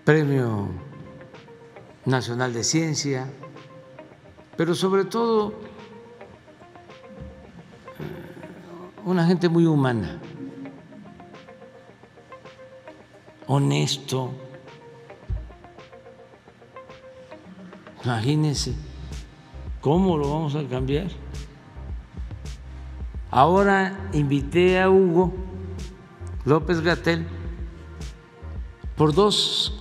Premio Nacional de Ciencia, pero sobre todo una gente muy humana, honesto. Imagínense cómo lo vamos a cambiar. Ahora invité a Hugo López-Gatell por dos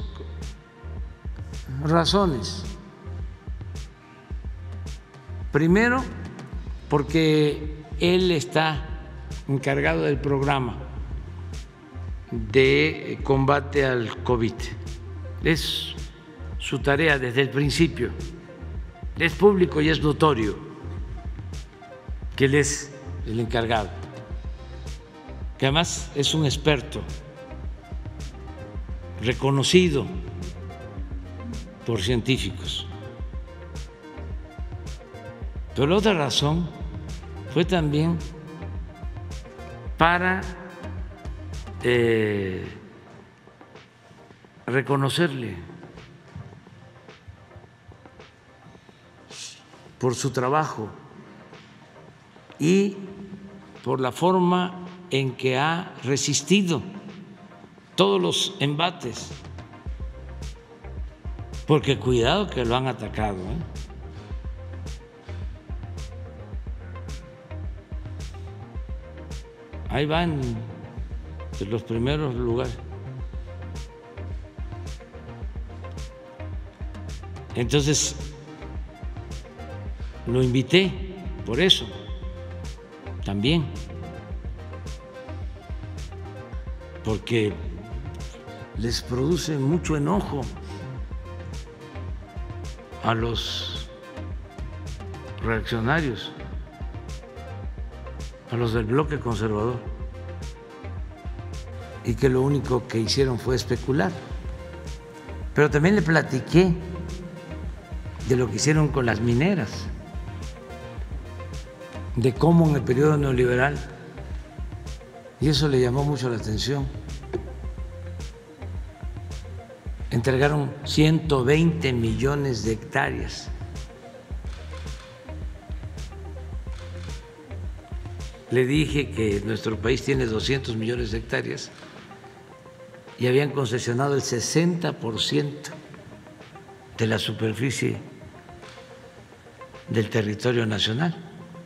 razones. Primero, porque él está encargado del programa de combate al COVID. Es su tarea desde el principio. Es público y es notorio que él es el encargado, que además es un experto reconocido por científicos. Pero la otra razón fue también para reconocerle por su trabajo y por la forma en que ha resistido todos los embates, porque cuidado que lo han atacado, ¿eh? Ahí van en los primeros lugares. Entonces, lo invité por eso también, porque les produce mucho enojo a los reaccionarios, a los del bloque conservador, y que lo único que hicieron fue especular. Pero también le platiqué de lo que hicieron con las mineras, de cómo en el periodo neoliberal, y eso le llamó mucho la atención, entregaron 120 millones de hectáreas. Le dije que nuestro país tiene 200 millones de hectáreas y habían concesionado el 60% de la superficie del territorio nacional,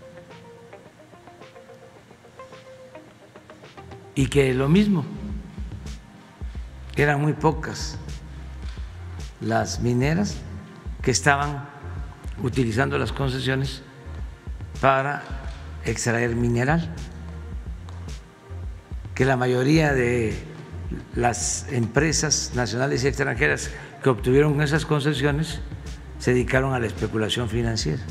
y que lo mismo, que eran muy pocas las mineras que estaban utilizando las concesiones para extraer mineral, que la mayoría de las empresas nacionales y extranjeras que obtuvieron esas concesiones se dedicaron a la especulación financiera.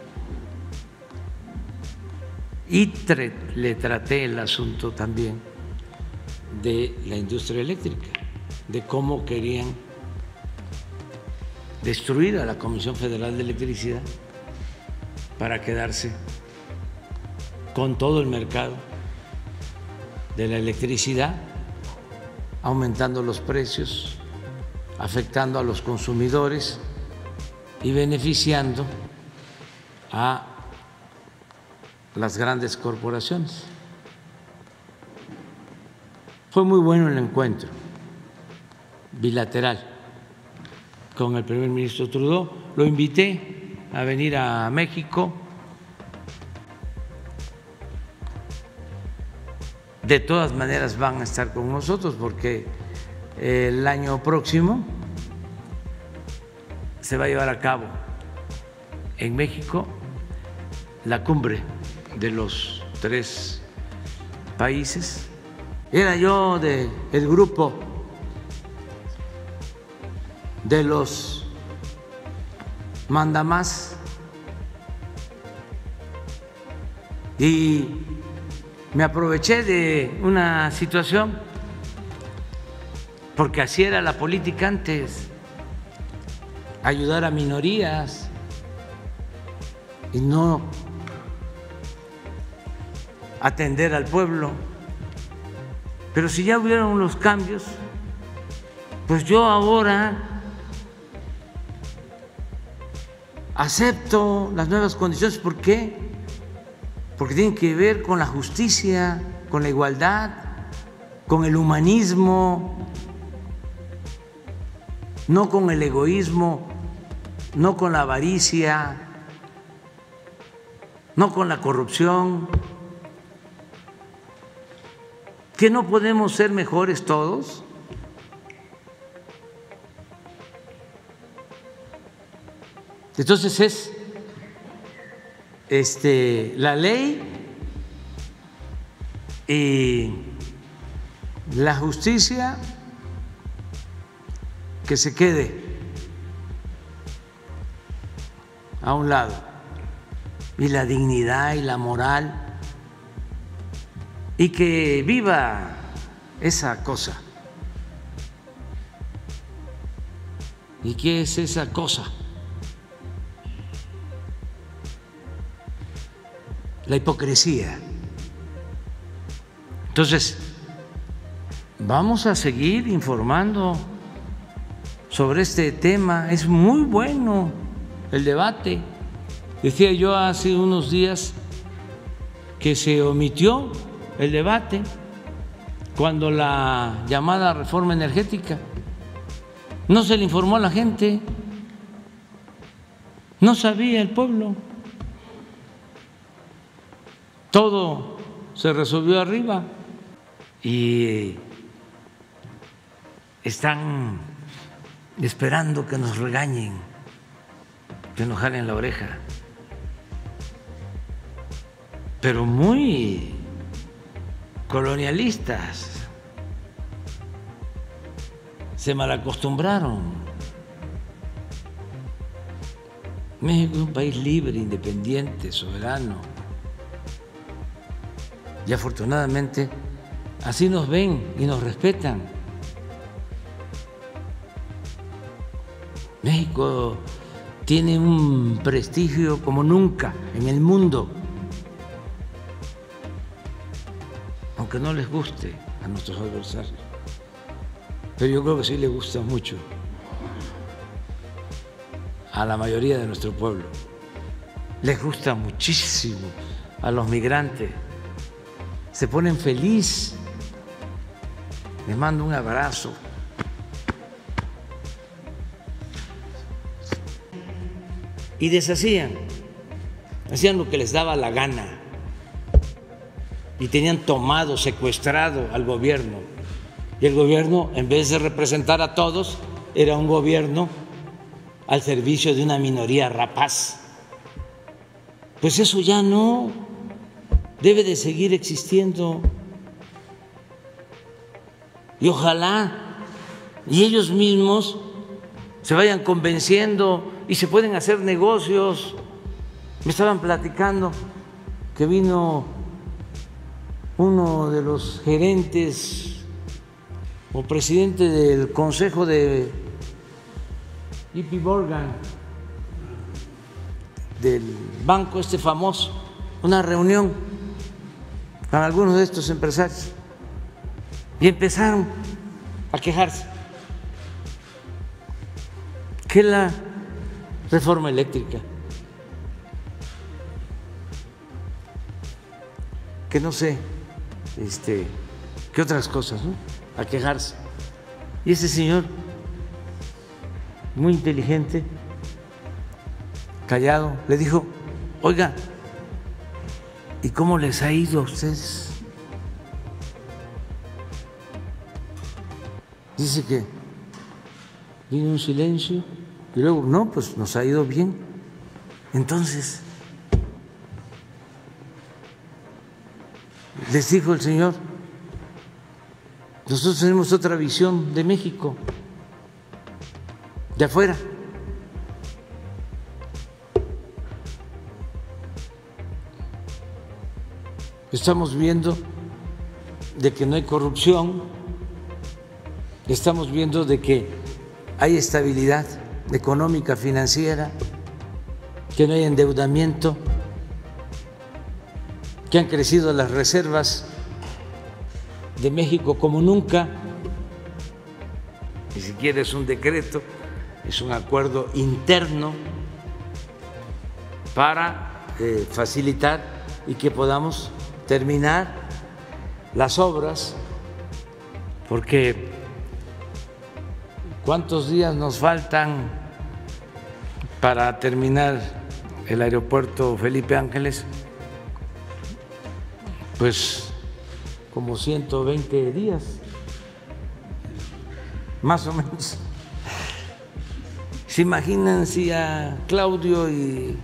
Y le traté el asunto también de la industria eléctrica, de cómo querían destruir a la Comisión Federal de Electricidad para quedarse con todo el mercado de la electricidad, aumentando los precios, afectando a los consumidores y beneficiando a las grandes corporaciones. Fue muy bueno el encuentro bilateral con el primer ministro Trudeau. Lo invité a venir a México. De todas maneras van a estar con nosotros porque el año próximo se va a llevar a cabo en México la cumbre de los 3 países. Era yo del grupo de los mandamás y me aproveché de una situación, porque así era la política antes, ayudar a minorías y no atender al pueblo. Pero si ya hubieron los cambios, Pues yo ahora acepto las nuevas condiciones. ¿Por qué? Porque tienen que ver con la justicia, con la igualdad, con el humanismo, no con el egoísmo, no con la avaricia, no con la corrupción. ¿Que no podemos ser mejores todos? Entonces es la ley y la justicia que se quede a un lado, y la dignidad y la moral, y que viva esa cosa. ¿Y qué es esa cosa? La hipocresía. Entonces, vamos a seguir informando sobre este tema. Es muy bueno el debate. Decía yo hace unos días que se omitió el debate cuando la llamada reforma energética no se le informó a la gente, no sabía el pueblo. Todo se resolvió arriba y están esperando que nos regañen, que nos jalen la oreja, pero muy colonialistas, se malacostumbraron. México es un país libre, independiente, soberano. Y afortunadamente así nos ven y nos respetan. México tiene un prestigio como nunca en el mundo, aunque no les guste a nuestros adversarios, pero yo creo que sí les gusta mucho a la mayoría de nuestro pueblo. Les gusta muchísimo a los migrantes. Se ponen felices. Les mando un abrazo. Y deshacían, hacían lo que les daba la gana y tenían tomado, secuestrado al gobierno. Y el gobierno, en vez de representar a todos, era un gobierno al servicio de una minoría rapaz. Pues eso ya no debe de seguir existiendo. Y ojalá y ellos mismos se vayan convenciendo y se pueden hacer negocios. Me estaban platicando que vino uno de los gerentes o presidente del consejo de JP Morgan, del banco famoso, una reunión con algunos de estos empresarios, y empezaron a quejarse que la reforma eléctrica, que no sé, qué otras cosas, ¿no? A quejarse. Y ese señor, muy inteligente, callado, le dijo: oiga, ¿y cómo les ha ido a ustedes? Dice que vino un silencio y luego, no, pues nos ha ido bien. Entonces, les dijo el señor: nosotros tenemos otra visión de México, de afuera. Estamos viendo de que no hay corrupción, estamos viendo de que hay estabilidad económica, financiera, que no hay endeudamiento, que han crecido las reservas de México como nunca. siquiera es un decreto, es un acuerdo interno para facilitar y que podamos terminar las obras, porque ¿cuántos días nos faltan para terminar el aeropuerto Felipe Ángeles? Pues como 120 días, más o menos. ¿Se imaginan si a Claudio y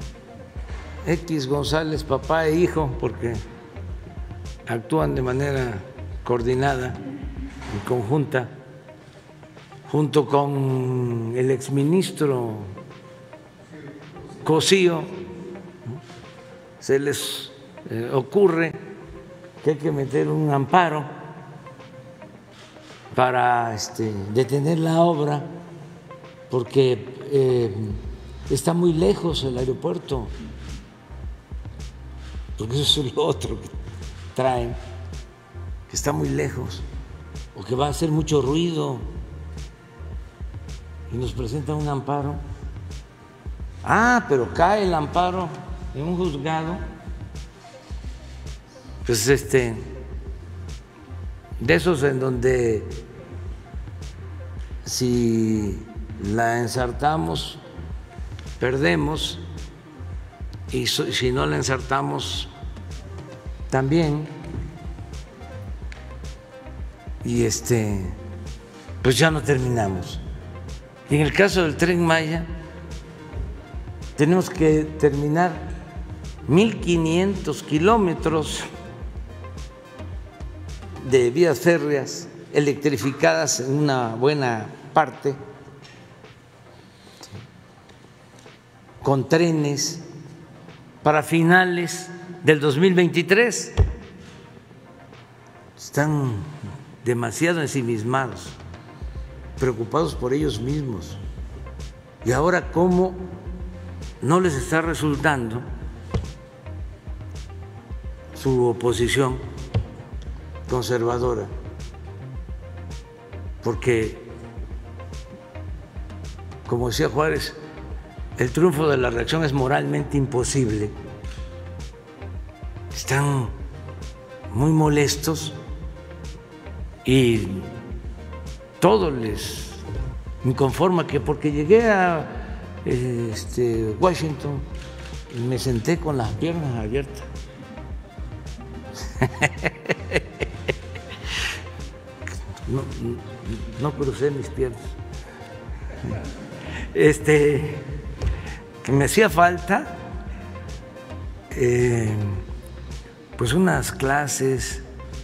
X González, papá e hijo, porque actúan de manera coordinada y conjunta, junto con el exministro Cosío, se les ocurre que hay que meter un amparo para detener la obra porque está muy lejos el aeropuerto, porque eso es lo otro que traen, que está muy lejos o que va a hacer mucho ruido y nos presenta un amparo. Pero cae el amparo en un juzgado, pues de esos en donde si la ensartamos perdemos y si no la ensartamos también, y pues ya no terminamos. Y en el caso del Tren Maya tenemos que terminar 1.500 kilómetros de vías férreas electrificadas en una buena parte, con trenes para finales del 2023. Están demasiado ensimismados, preocupados por ellos mismos. Y ahora, ¿cómo no les está resultando su oposición conservadora? Porque, como decía Juárez, el triunfo de la reacción es moralmente imposible. Están muy molestos y todo les inconforma, que porque llegué a Washington y me senté con las piernas abiertas. No crucé mis piernas. Que me hacía falta pues unas clases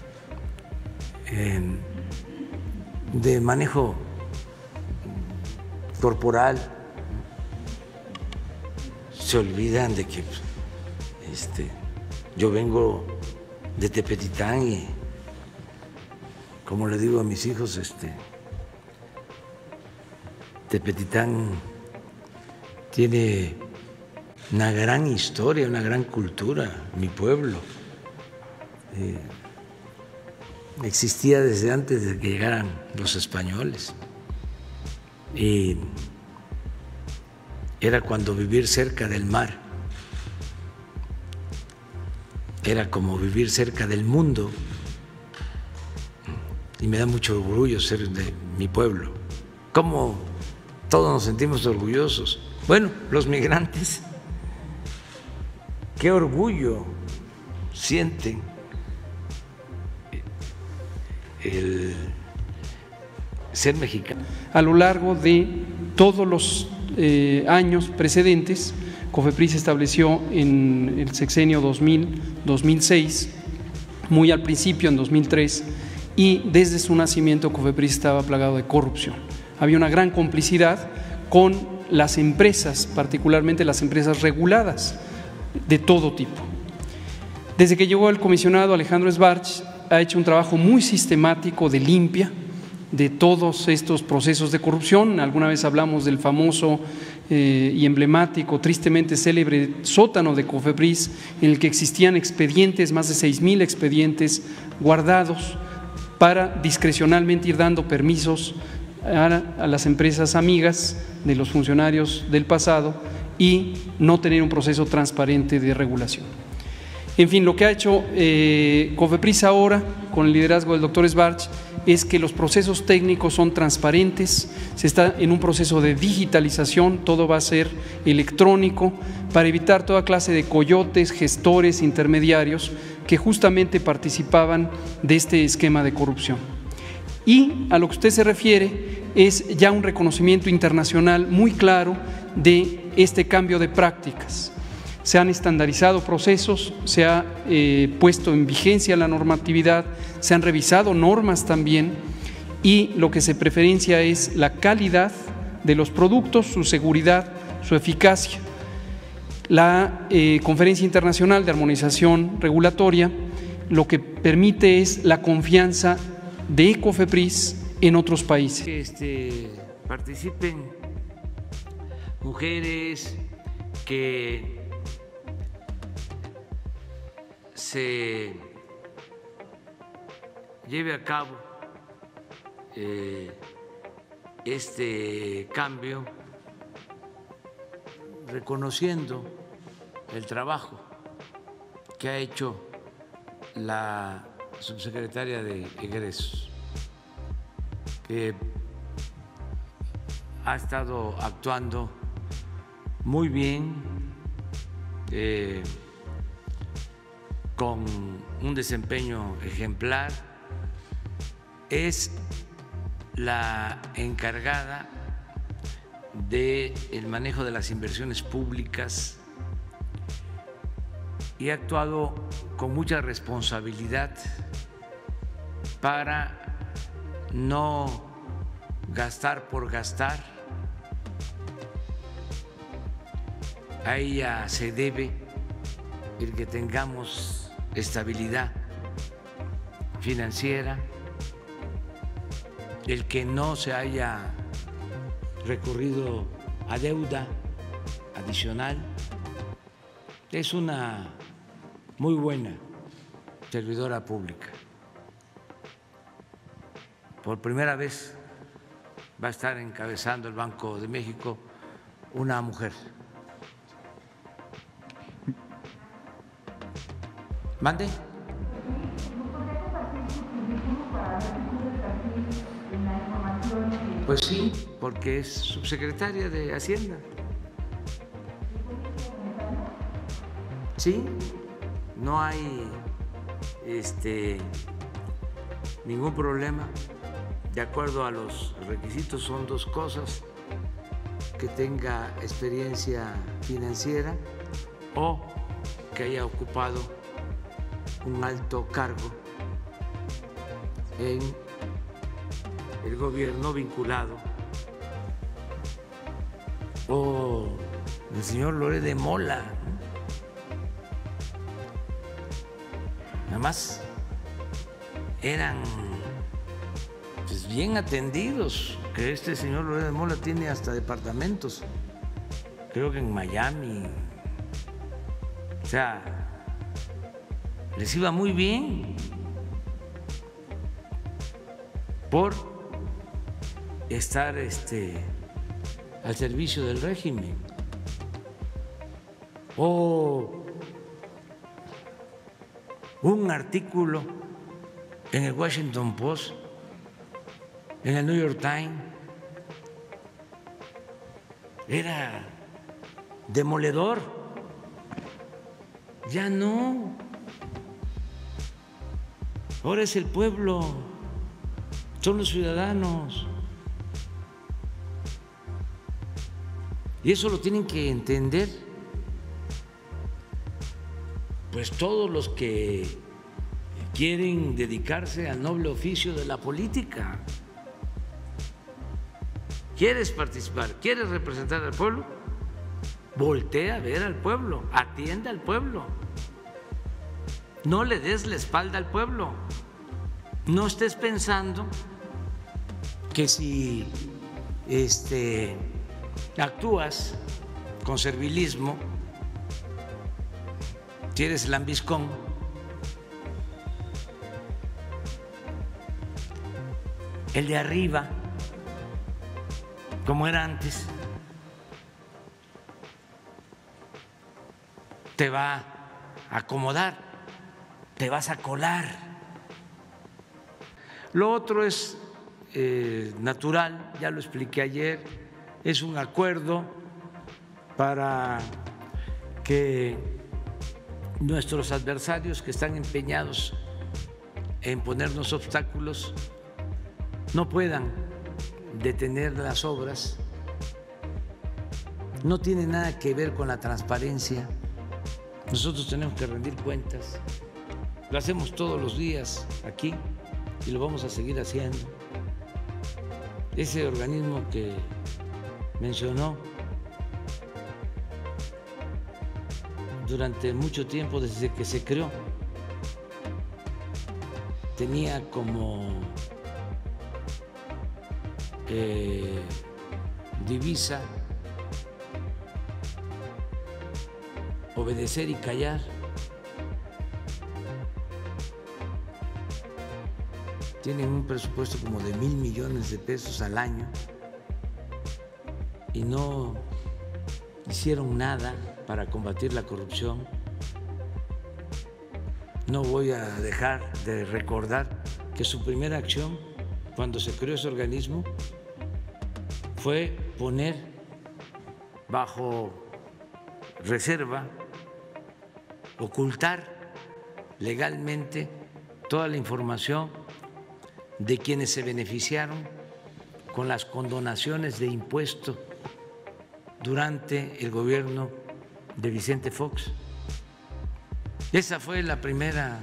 de manejo corporal. Se olvidan de que yo vengo de Tepetitán y, como le digo a mis hijos, Tepetitán tiene una gran historia, una gran cultura, mi pueblo. Existía desde antes de que llegaran los españoles. Y era cuando vivir cerca del mar era como vivir cerca del mundo. Y me da mucho orgullo ser de mi pueblo. ¿Cómo todos nos sentimos orgullosos? Bueno, los migrantes, qué orgullo sienten el ser mexicano. A lo largo de todos los años precedentes, COFEPRIS estableció en el sexenio 2000-2006, muy al principio en 2003, y desde su nacimiento COFEPRIS estaba plagado de corrupción. Había una gran complicidad con las empresas, particularmente las empresas reguladas de todo tipo. Desde que llegó el comisionado Alejandro Sbarch, ha hecho un trabajo muy sistemático de limpia de todos estos procesos de corrupción. Alguna vez hablamos del famoso y emblemático, tristemente célebre sótano de COFEPRIS, en el que existían expedientes, más de 6,000 expedientes guardados para discrecionalmente ir dando permisos a las empresas amigas de los funcionarios del pasado y no tener un proceso transparente de regulación. En fin, lo que ha hecho COFEPRIS ahora, con el liderazgo del doctor Sbarch, es que los procesos técnicos son transparentes, se está en un proceso de digitalización, todo va a ser electrónico para evitar toda clase de coyotes, gestores, intermediarios que justamente participaban de este esquema de corrupción. Y a lo que usted se refiere es ya un reconocimiento internacional muy claro de este cambio de prácticas. Se han estandarizado procesos, se ha puesto en vigencia la normatividad, se han revisado normas también y lo que se preferencia es la calidad de los productos, su seguridad, su eficacia. La Conferencia Internacional de Armonización Regulatoria lo que permite es la confianza de COFEPRIS en otros países. Que participen mujeres, que se lleve a cabo este cambio reconociendo el trabajo que ha hecho la subsecretaria de Egresos, que ha estado actuando muy bien, con un desempeño ejemplar. Es la encargada del manejo de las inversiones públicas y ha actuado con mucha responsabilidad para no gastar por gastar. A ella se debe el que tengamos estabilidad financiera, el que no se haya recurrido a deuda adicional. Es una muy buena servidora pública. Por primera vez va a estar encabezando el Banco de México una mujer. ¿Mande? Pues sí, porque es subsecretaria de Hacienda. Sí, no hay ningún problema. De acuerdo a los requisitos, son dos cosas: que tenga experiencia financiera o que haya ocupado un alto cargo en el gobierno vinculado, o el señor Loret de Mola. Además, eran pues bien atendidos, que este señor Loret de Mola tiene hasta departamentos, creo que en Miami. O sea, les iba muy bien por estar al servicio del régimen. O un artículo en el Washington Post, en el New York Times, era demoledor. Ya no. Ahora es el pueblo, son los ciudadanos. Y eso lo tienen que entender pues todos los que quieren dedicarse al noble oficio de la política. ¿Quieres participar? ¿Quieres representar al pueblo? Voltea a ver al pueblo, atiende al pueblo. No le des la espalda al pueblo. No estés pensando que si actúas con servilismo, si eres lambiscón, el de arriba como era antes, te va a acomodar, te vas a colar. Lo otro es natural, ya lo expliqué ayer, es un acuerdo para que nuestros adversarios que están empeñados en ponernos obstáculos no puedan detener las obras. No tiene nada que ver con la transparencia. Nosotros tenemos que rendir cuentas. Lo hacemos todos los días aquí y lo vamos a seguir haciendo. Ese organismo que mencionó durante mucho tiempo, desde que se creó, tenía como divisa obedecer y callar. Tienen un presupuesto como de 1,000 millones de pesos al año y no hicieron nada para combatir la corrupción. No voy a dejar de recordar que su primera acción cuando se creó ese organismo fue poner bajo reserva, ocultar legalmente toda la información de quienes se beneficiaron con las condonaciones de impuestos durante el gobierno de Vicente Fox. Esa fue la primera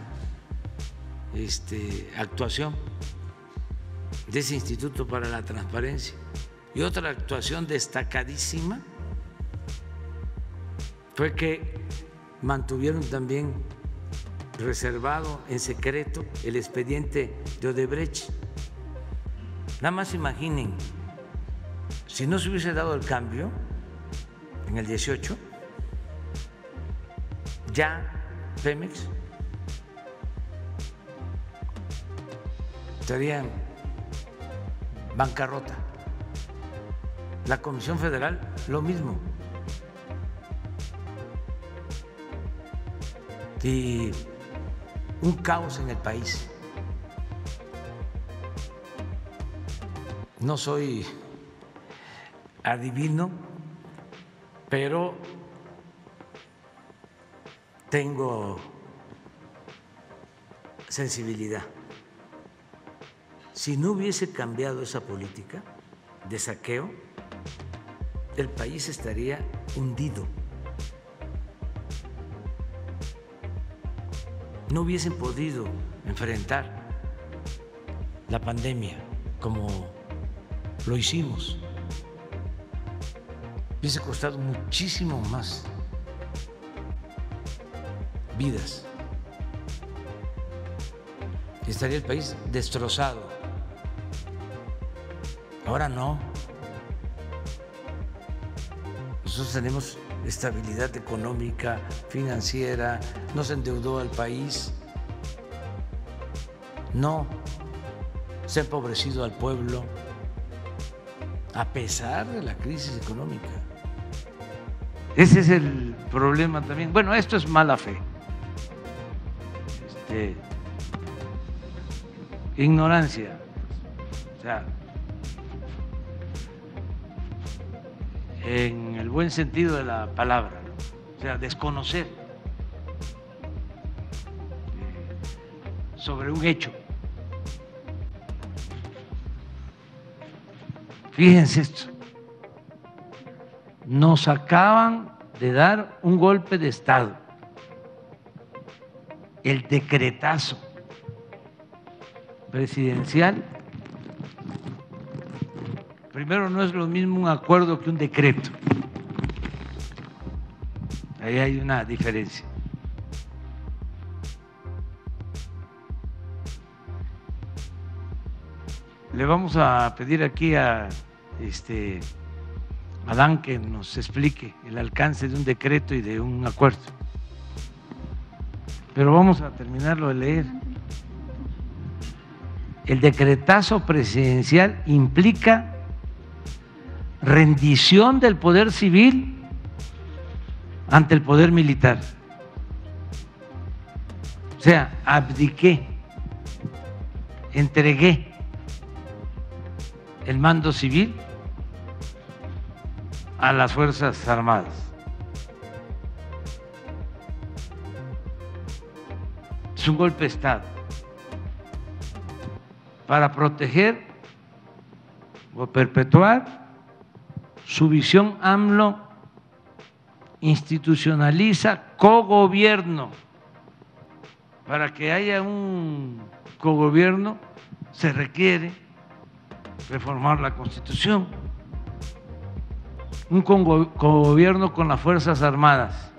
actuación de ese Instituto para la Transparencia. Y otra actuación destacadísima fue que mantuvieron también reservado en secreto el expediente de Odebrecht. Nada más imaginen, si no se hubiese dado el cambio en el 18, ya Pemex estaría en bancarrota. La Comisión Federal, lo mismo. Y un caos en el país. No soy adivino, pero tengo sensibilidad. Si no hubiese cambiado esa política de saqueo, el país estaría hundido. No hubiesen podido enfrentar la pandemia como lo hicimos. Hubiese costado muchísimo más vidas. Estaría el país destrozado. Ahora no. Nosotros tenemos estabilidad económica, financiera, no se endeudó al país, no se ha empobrecido al pueblo, a pesar de la crisis económica. Ese es el problema también. Bueno, esto es mala fe, ignorancia, o sea, en el buen sentido de la palabra, ¿no? O sea, desconocer sobre un hecho. Fíjense esto, nos acaban de dar un golpe de Estado, el decretazo presidencial. Primero, no es lo mismo un acuerdo que un decreto. Ahí hay una diferencia. Le vamos a pedir aquí a Adán que nos explique el alcance de un decreto y de un acuerdo. Pero vamos a terminarlo de leer. El decretazo presidencial implica rendición del poder civil ante el poder militar. O sea, abdiqué, entregué el mando civil a las Fuerzas Armadas. Es un golpe de Estado para proteger o perpetuar su visión. AMLO institucionaliza cogobierno. Para que haya un cogobierno se requiere reformar la Constitución, un cogobierno con las Fuerzas Armadas,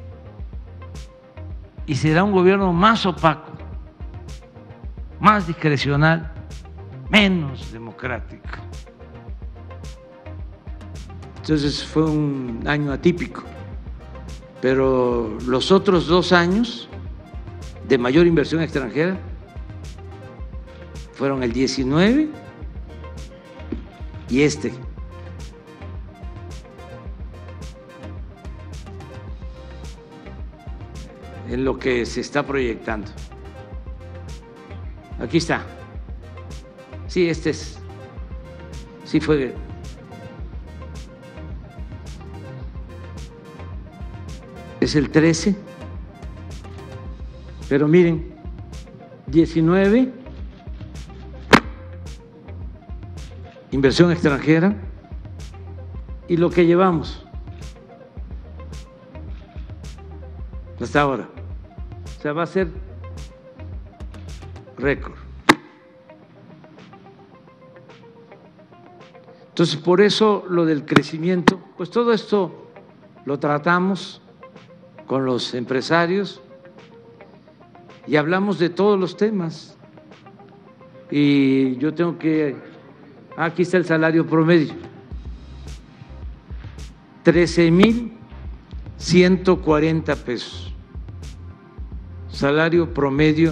y será un gobierno más opaco, más discrecional, menos democrático. Entonces fue un año atípico, pero los otros 2 años de mayor inversión extranjera fueron el 19 y este. En lo que se está proyectando. Aquí está. Sí, este es. Sí fue. Es el 13. Pero miren, 19, inversión extranjera, y lo que llevamos hasta ahora. O sea, va a ser récord. Entonces, por eso lo del crecimiento, pues todo esto lo tratamos con los empresarios y hablamos de todos los temas. Y yo tengo que, aquí está el salario promedio, 13,140 pesos. Salario promedio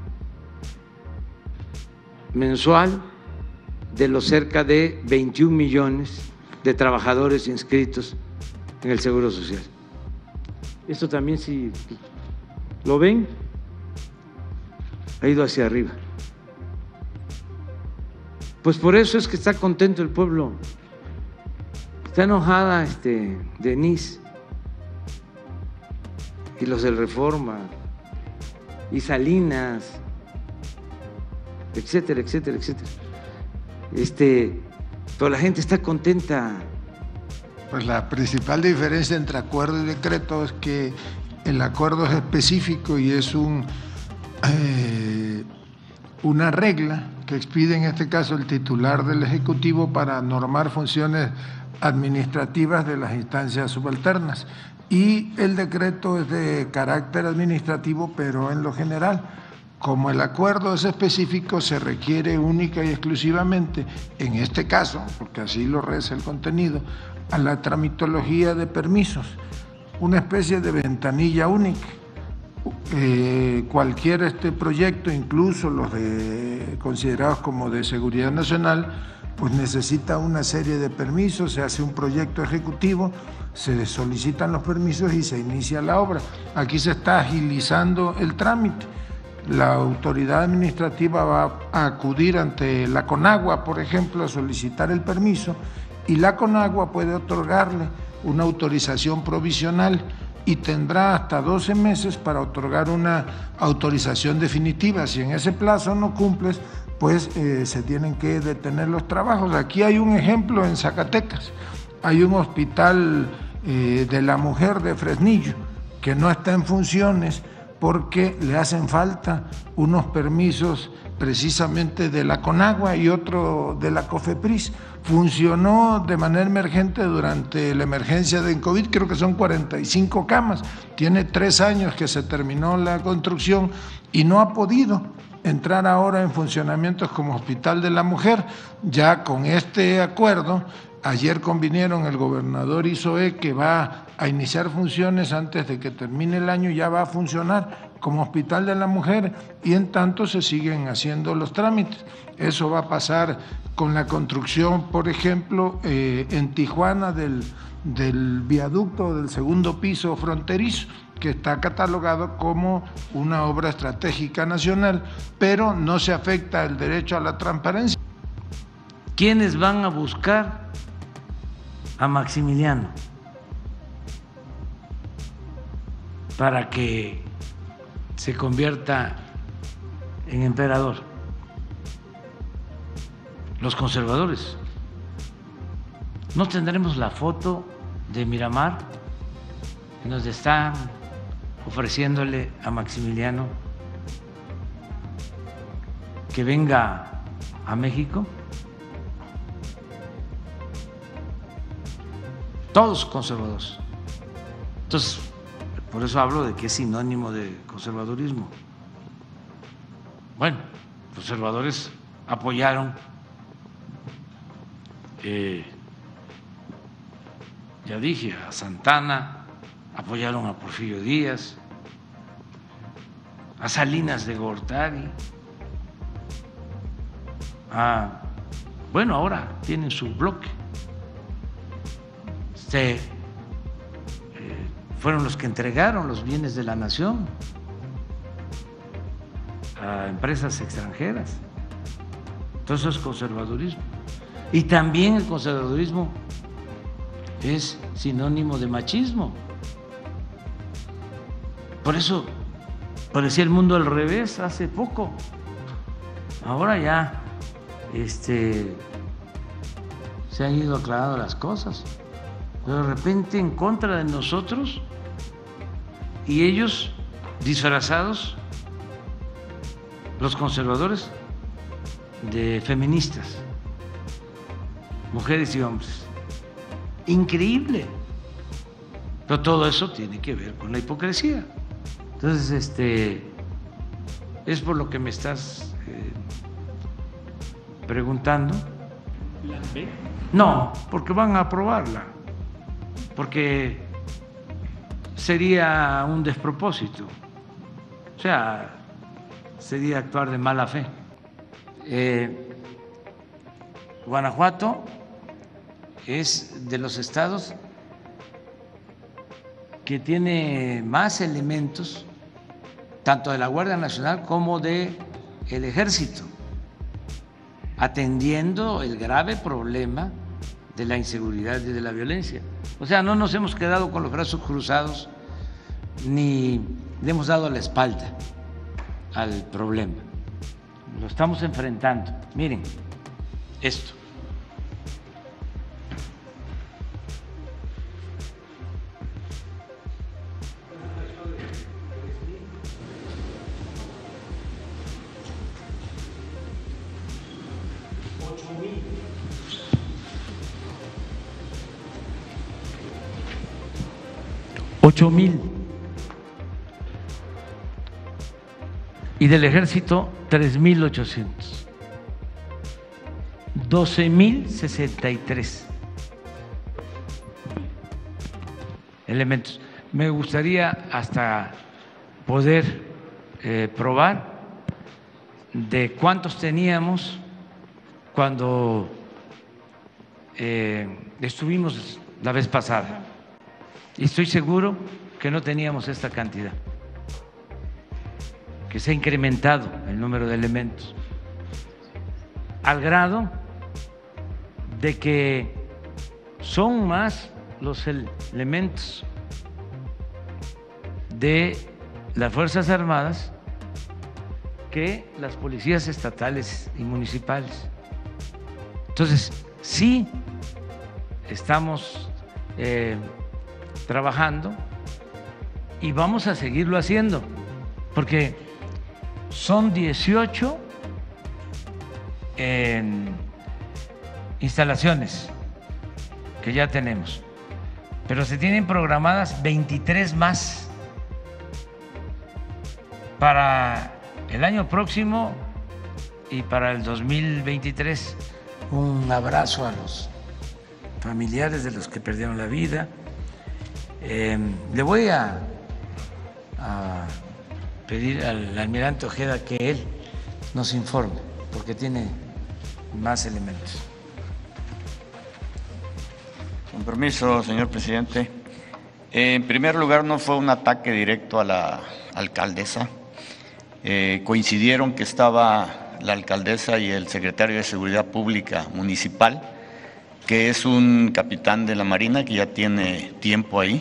mensual de los cerca de 21 millones de trabajadores inscritos en el Seguro Social. Esto también, si lo ven, ha ido hacia arriba. Pues por eso es que está contento el pueblo. Está enojada Denise y los del Reforma y Salinas, etcétera, etcétera, etcétera. Pero la gente está contenta. Pues la principal diferencia entre acuerdo y decreto es que el acuerdo es específico y es una regla que expide en este caso el titular del Ejecutivo para normar funciones administrativas de las instancias subalternas. Y el decreto es de carácter administrativo, pero en lo general. Como el acuerdo es específico, se requiere única y exclusivamente, en este caso, porque así lo reza el contenido, a la tramitología de permisos, una especie de ventanilla única. Cualquier proyecto, incluso los considerados como de seguridad nacional, pues necesita una serie de permisos, se hace un proyecto ejecutivo, se solicitan los permisos y se inicia la obra. Aquí se está agilizando el trámite. La autoridad administrativa va a acudir ante la CONAGUA, por ejemplo, a solicitar el permiso, y la CONAGUA puede otorgarle una autorización provisional y tendrá hasta 12 meses para otorgar una autorización definitiva. Si en ese plazo no cumples, pues se tienen que detener los trabajos. Aquí hay un ejemplo en Zacatecas. Hay un hospital de la mujer de Fresnillo que no está en funciones porque le hacen falta unos permisos precisamente de la CONAGUA y otro de la COFEPRIS. Funcionó de manera emergente durante la emergencia de COVID, creo que son 45 camas, tiene 3 años que se terminó la construcción y no ha podido entrar ahora en funcionamientos como Hospital de la Mujer. Ya con este acuerdo, ayer convinieron el gobernador Isoe que va a iniciar funciones antes de que termine el año, ya va a funcionar como Hospital de la Mujer y en tanto se siguen haciendo los trámites. Eso va a pasar con la construcción, por ejemplo, en Tijuana del viaducto del segundo piso fronterizo, que está catalogado como una obra estratégica nacional, pero no se afecta el derecho a la transparencia. ¿Quiénes van a buscar a Maximiliano para que se convierta en emperador? Los conservadores. ¿No tendremos la foto de Miramar en donde están ofreciéndole a Maximiliano que venga a México? Todos conservadores. Entonces, por eso hablo de que es sinónimo de conservadurismo. Bueno, los conservadores apoyaron ya dije, a Santana, apoyaron a Porfirio Díaz, a Salinas de Gortari, bueno, ahora tienen su bloque. Fueron los que entregaron los bienes de la nación a empresas extranjeras. Entonces eso es conservadurismo. Y también el conservadurismo es sinónimo de machismo. Por eso parecía el mundo al revés hace poco. Ahora ya se han ido aclarando las cosas. Pero de repente en contra de nosotros y ellos disfrazados, los conservadores, de feministas, mujeres y hombres. Increíble. Pero todo eso tiene que ver con la hipocresía. Entonces, es por lo que me estás preguntando. ¿La B? No, porque van a aprobarla. Porque sería un despropósito. O sea, sería actuar de mala fe. Guanajuato es de los estados que tiene más elementos, tanto de la Guardia Nacional como del Ejército, atendiendo el grave problema de la inseguridad y de la violencia. O sea, no nos hemos quedado con los brazos cruzados ni le hemos dado la espalda al problema. Lo estamos enfrentando. Miren, esto. $8,000 y del Ejército 3,800, 12,063 elementos. Me gustaría hasta poder probar de cuántos teníamos cuando estuvimos la vez pasada. Y estoy seguro que no teníamos esta cantidad, que se ha incrementado el número de elementos, al grado de que son más los elementos de las Fuerzas Armadas que las policías estatales y municipales. Entonces, sí estamos trabajando y vamos a seguirlo haciendo, porque son 18 instalaciones que ya tenemos, pero se tienen programadas 23 más para el año próximo y para el 2023. Un abrazo a los familiares de los que perdieron la vida. Le voy a pedir al almirante Ojeda que él nos informe, porque tiene más elementos. Con permiso, señor presidente. En primer lugar, no fue un ataque directo a la alcaldesa. Coincidieron que estaba la alcaldesa y el secretario de Seguridad Pública Municipal, que es un capitán de la Marina que ya tiene tiempo ahí.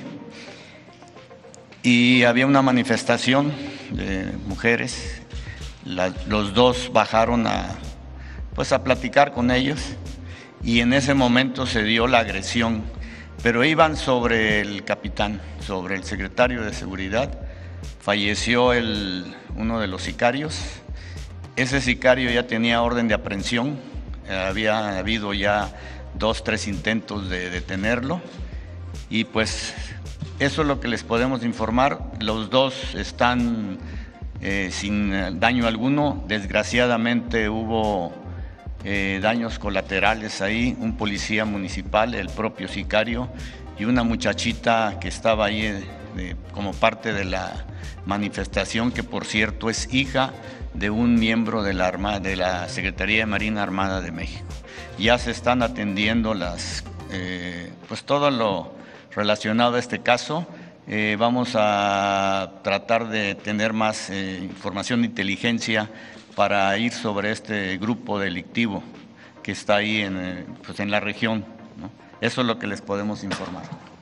Y había una manifestación de mujeres. Los dos bajaron a platicar con ellos y en ese momento se dio la agresión, pero iban sobre el capitán, sobre el secretario de Seguridad. Falleció uno de los sicarios. Ese sicario ya tenía orden de aprehensión, había habido ya 2, 3 intentos de detenerlo y pues eso es lo que les podemos informar. Los dos están sin daño alguno. Desgraciadamente hubo daños colaterales ahí, un policía municipal, el propio sicario y una muchachita que estaba ahí como parte de la manifestación, que por cierto es hija de un miembro de la Secretaría de Marina Armada de México. Ya se están atendiendo todo lo relacionado a este caso. Vamos a tratar de tener más información de inteligencia para ir sobre este grupo delictivo que está ahí en la región, ¿no? Eso es lo que les podemos informar.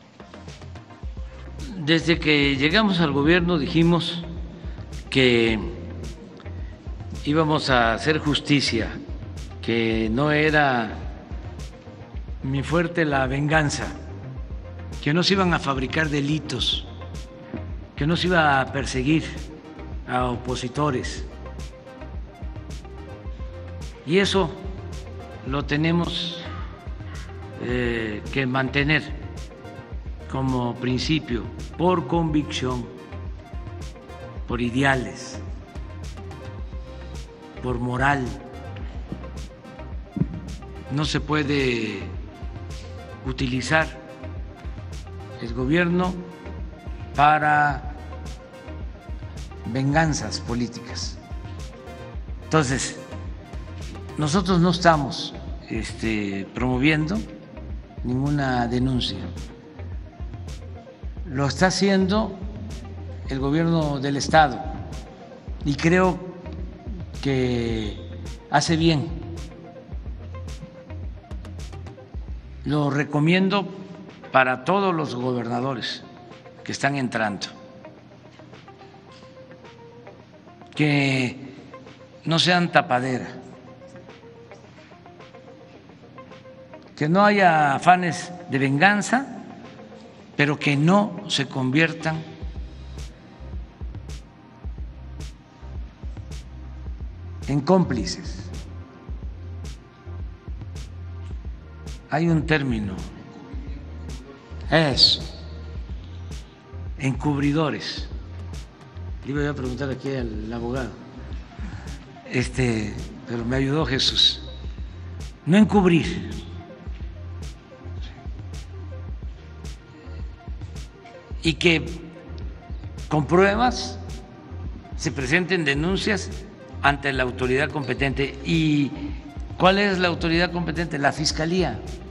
Desde que llegamos al gobierno dijimos que íbamos a hacer justicia, que no era mi fuerte la venganza, que no se iban a fabricar delitos, que no se iba a perseguir a opositores. Y eso lo tenemos que mantener como principio, por convicción, por ideales, por moral. No se puede utilizar el gobierno para venganzas políticas. Entonces, nosotros no estamos promoviendo ninguna denuncia. Lo está haciendo el gobierno del Estado y creo que hace bien. Lo recomiendo para todos los gobernadores que están entrando, que no sean tapadera, que no haya afanes de venganza, pero que no se conviertan en cómplices. Hay un término, eso, encubridores. Le iba a preguntar aquí al abogado, pero me ayudó Jesús. No encubrir. Y que con pruebas se presenten denuncias ante la autoridad competente. ¿Y cuál es la autoridad competente? La Fiscalía.